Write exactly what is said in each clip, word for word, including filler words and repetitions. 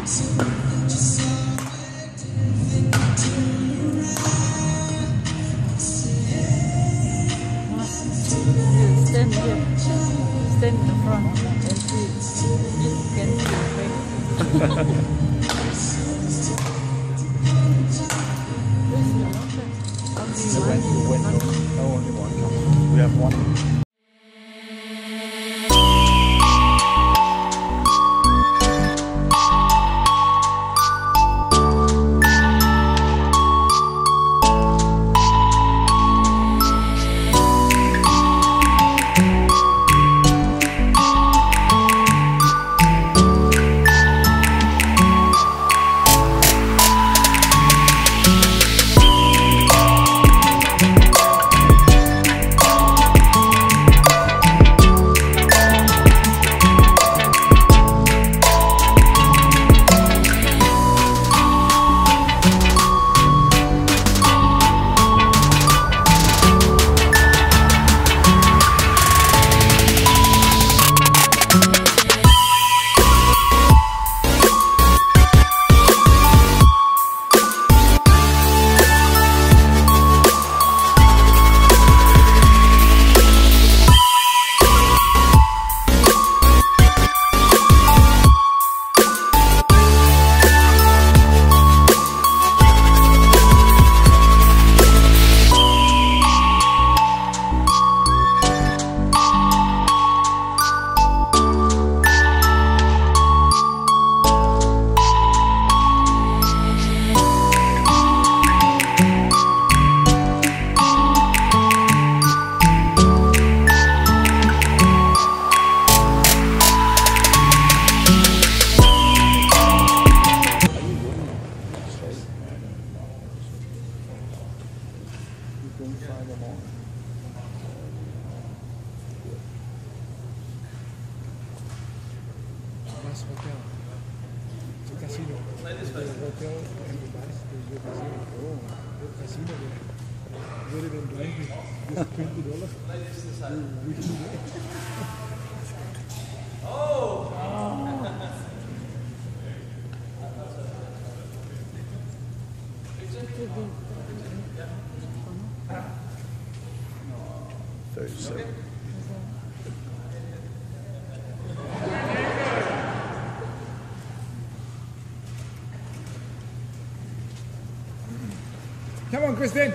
Stand here. Stand in the front and see if you can see your face. So when you win, no, only one comes. We have one. Hotel. The casino. The hotel and the bus, the casino. Oh, the casino there. Better than twenty. Just twenty dollars. Oh! thirty-seven. Come on, Christin.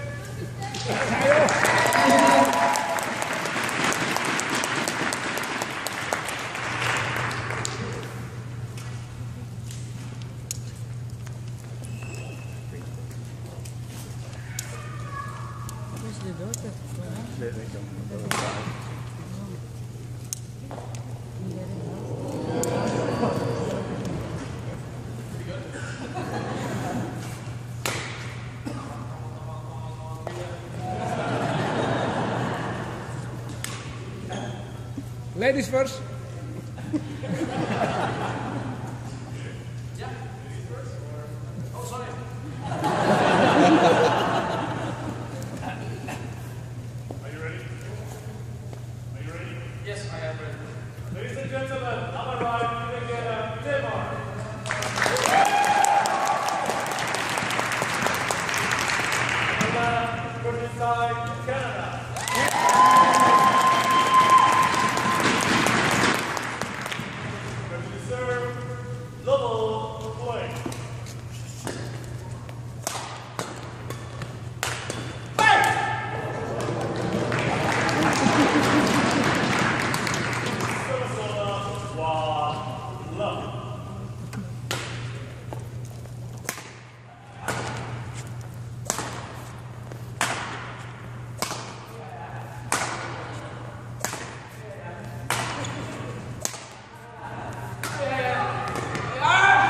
Ladies first. Oh, sorry. Are you ready? Are you ready? Yes, I am ready. Ladies and gentlemen, on the right, we get a Denmark. On the left, Christin Tsai, Canada. Ah!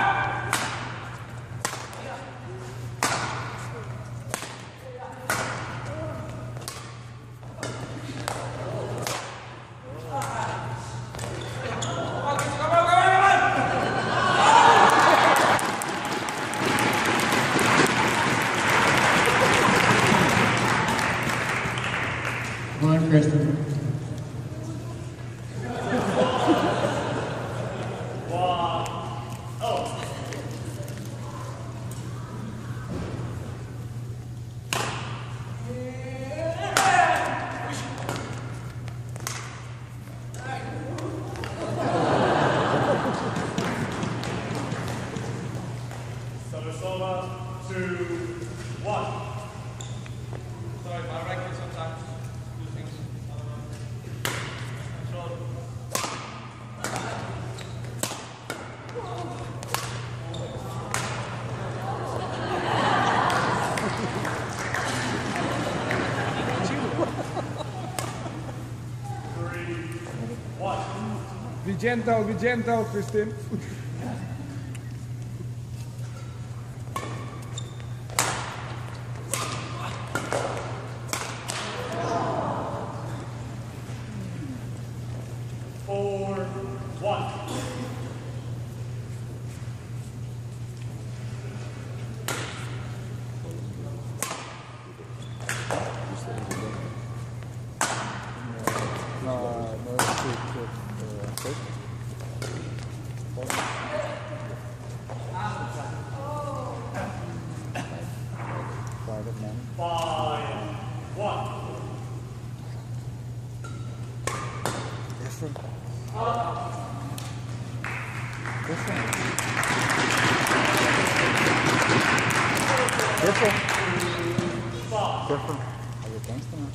gentle, be gentle, Christin. Four, one. Five, one. Different. Different. Different. Different. Are you gangster now?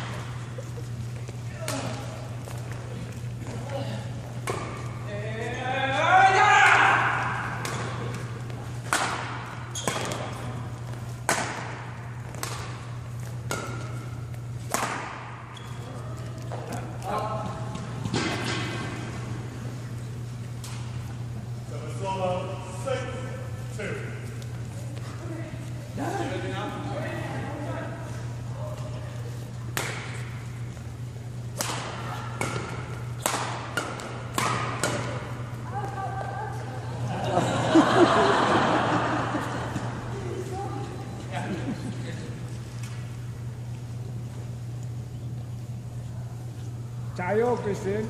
Chayo, Christin.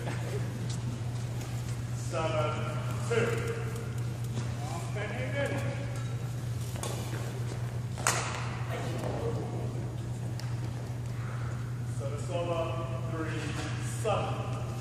Seven, two. Sarasova, three, seven.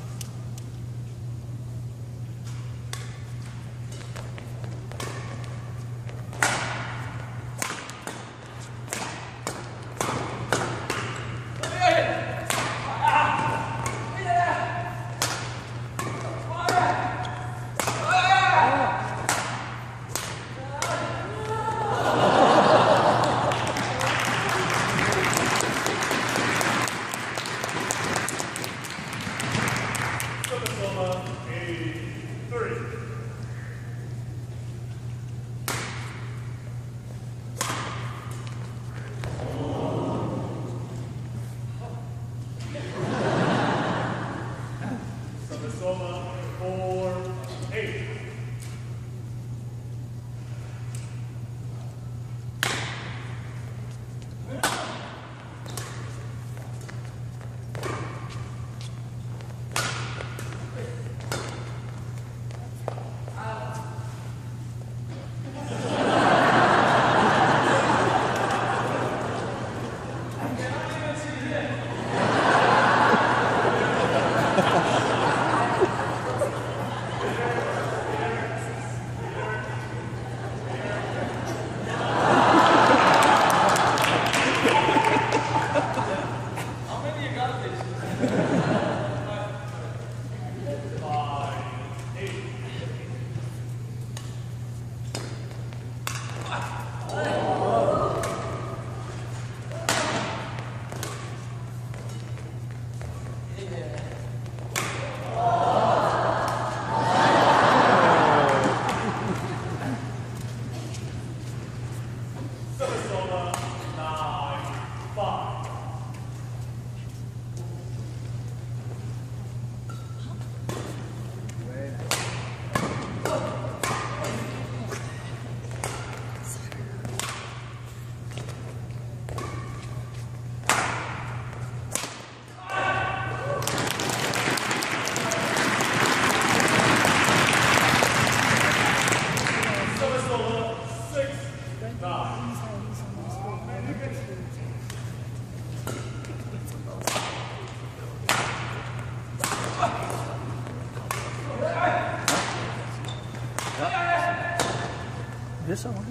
This one.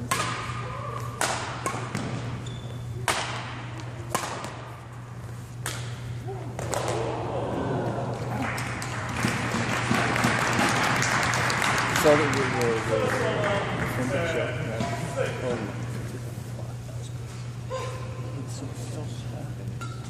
So the the the the shot, right? Oh. It's so so sad.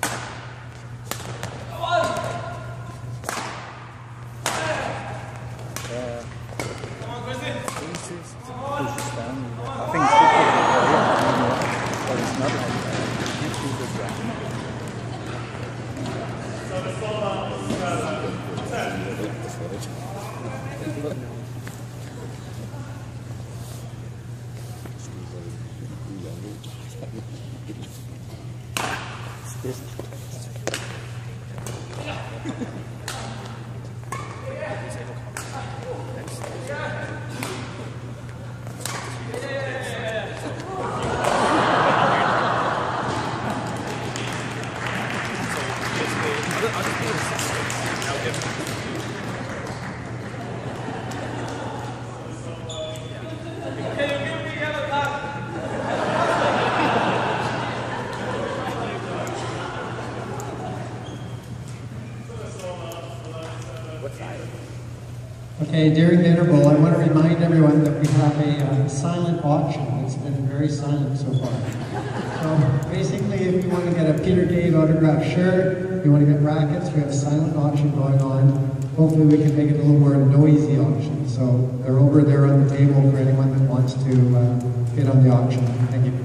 Okay, during the interval, I want to remind everyone that we have a uh, silent auction. It's been very silent so far. So basically, if you want to get a Peter Gade autographed shirt, you want to get rackets, we have a silent auction going on. Hopefully we can make it a little more noisy auction. So they're over there on the table for anyone that wants to uh, get on the auction. Thank you.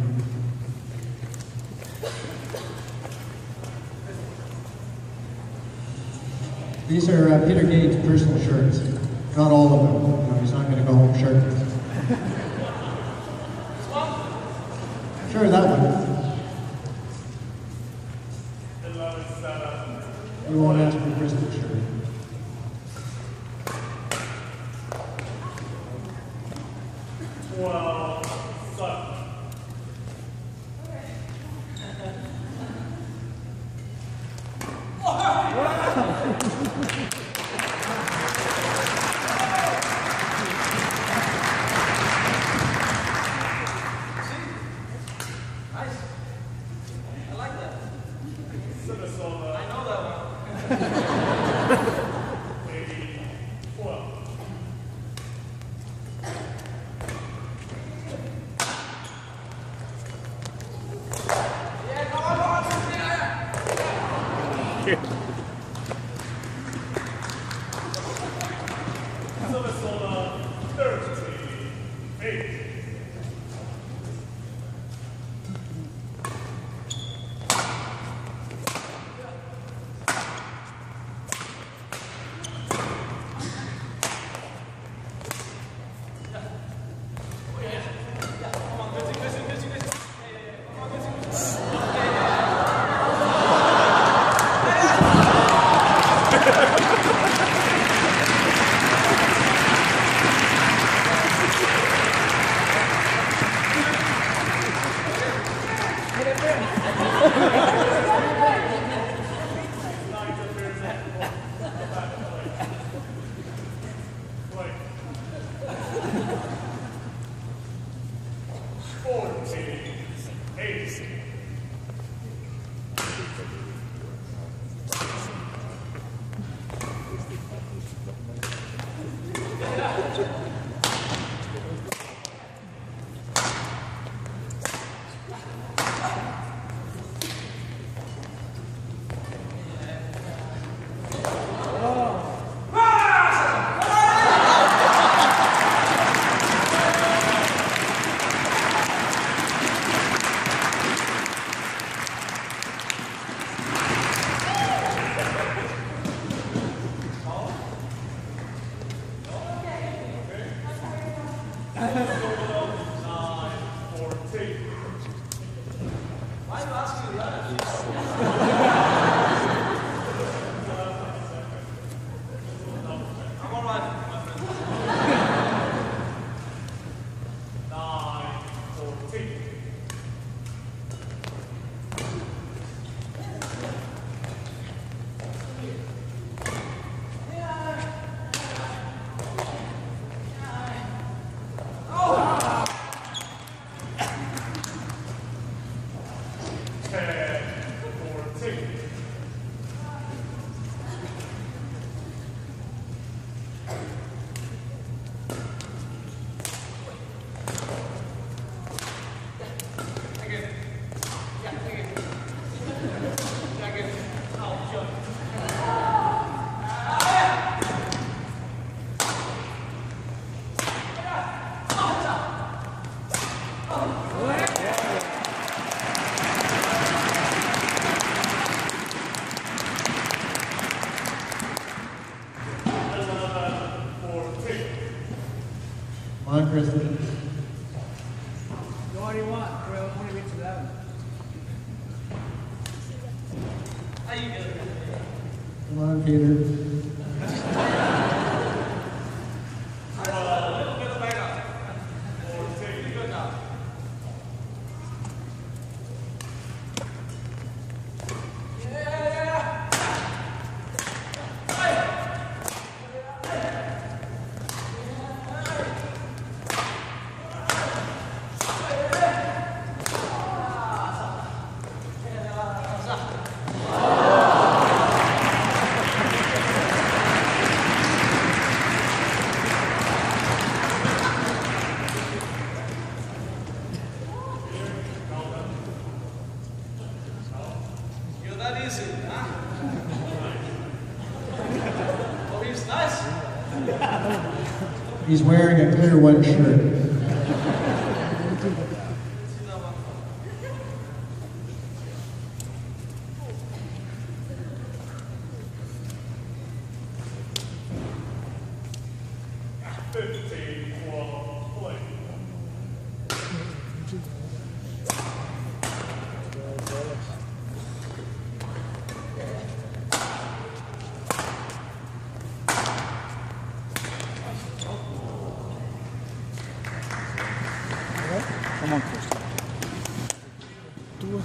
These are uh, Peter Gade's personal shirts. Not all of them. You know, he's not going to go home shirtless. Sure, that one. We won't ask for Christin's shirt. Well, suck. ten, fourteen. Christin. Go what do you want? We'll only reach eleven. How you doing? Come on, Peter. He's wearing a clear one shirt. Come on, Christin. Do it.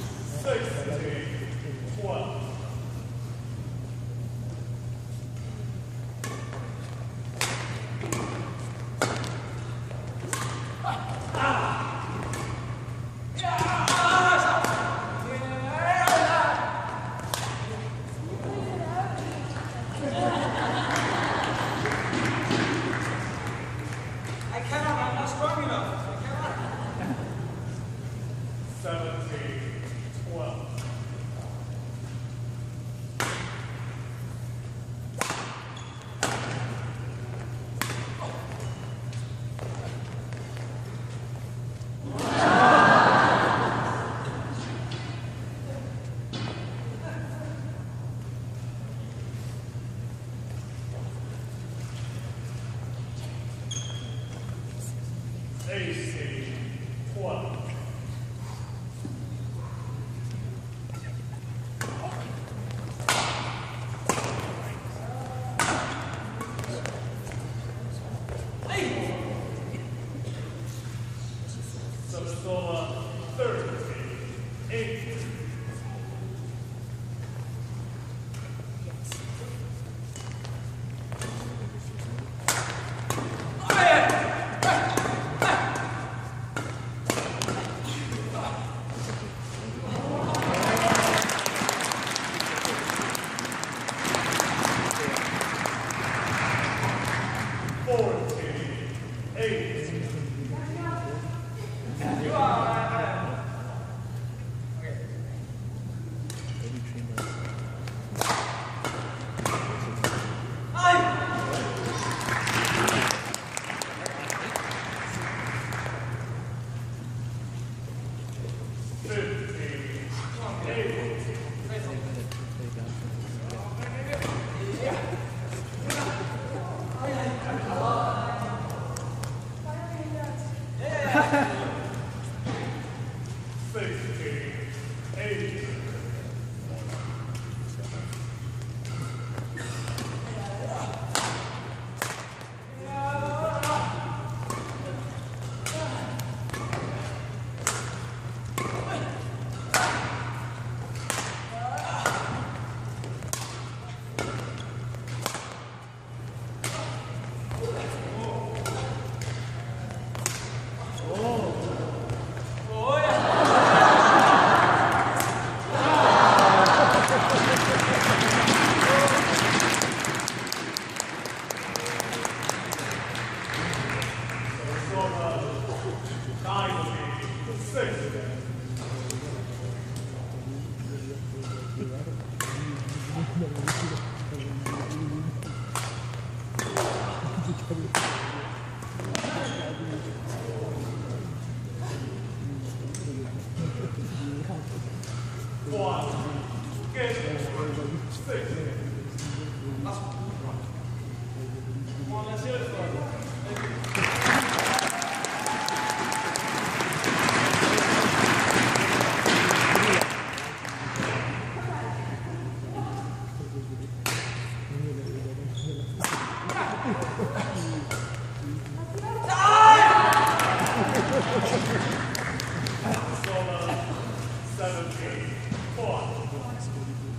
seventeen, four.